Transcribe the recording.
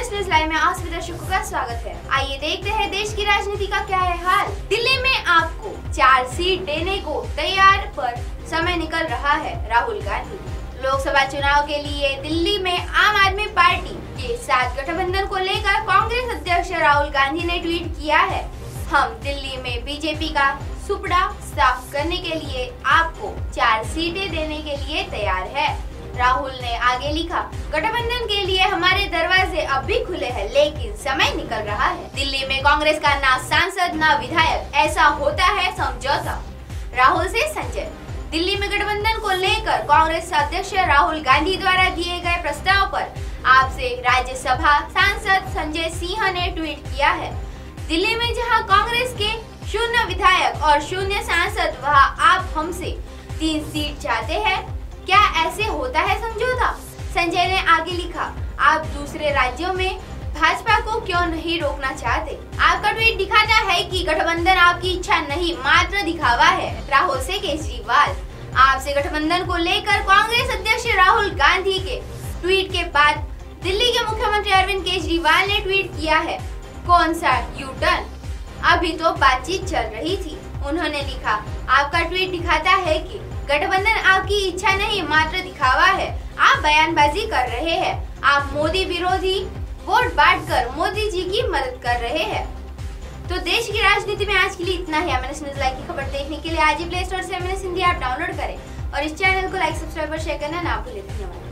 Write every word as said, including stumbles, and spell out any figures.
MNS news live में आप सभी दर्शकों का स्वागत है। आइए देखते हैं देश की राजनीति का क्या है हाल। दिल्ली में आपको चार सीट देने को तैयार पर समय निकल रहा है राहुल गांधी। लोकसभा चुनाव के लिए दिल्ली में आम आदमी पार्टी के साथ गठबंधन को लेकर कांग्रेस अध्यक्ष राहुल गांधी ने ट्वीट किया है, हम दिल्ली में बीजेपी का सुपड़ा साफ करने के लिए आपको चार सीटें देने के लिए तैयार है। राहुल ने आगे लिखा, गठबंधन के लिए हमारे दरवाजे अब भी खुले हैं, लेकिन समय निकल रहा है। दिल्ली में कांग्रेस का ना सांसद ना विधायक, ऐसा होता है समझौता। राहुल से संजय। दिल्ली में गठबंधन को लेकर कांग्रेस अध्यक्ष राहुल गांधी द्वारा दिए गए प्रस्ताव पर आपसे राज्यसभा सांसद संजय सिंह ने ट्वीट किया है। दिल्ली में जहां कांग्रेस के शून्य विधायक और शून्य सांसद, वहां आप हमसे तीन सीट चाहते हैं, क्या ऐसे होता है समझौता? संजय ने आगे लिखा, आप दूसरे राज्यों में भाजपा को क्यों नहीं रोकना चाहते? आपका ट्वीट दिखाता है कि गठबंधन आपकी इच्छा नहीं, मात्र दिखावा है। राहुल से केजरीवाल। आपसे गठबंधन को लेकर कांग्रेस अध्यक्ष राहुल गांधी के ट्वीट के बाद दिल्ली के मुख्यमंत्री अरविंद केजरीवाल ने ट्वीट किया है, कौन सा यू टर्न, अभी तो बातचीत चल रही थी। उन्होंने लिखा, आपका ट्वीट दिखाता है कि गठबंधन आपकी इच्छा नहीं, मात्र दिखावा है। आप बयानबाजी कर रहे हैं, आप मोदी विरोधी वोट बांटकर मोदी जी की मदद कर रहे हैं। तो देश की राजनीति में आज के लिए इतना ही। एमएनएस न्यूज लाइव की खबर देखने के लिए आज ही प्ले स्टोर से एमएनएस हिंदी ऐप डाउनलोड करें और इस चैनल को लाइक, सब्सक्राइब और शेयर करना ना भूलें। धन्यवाद।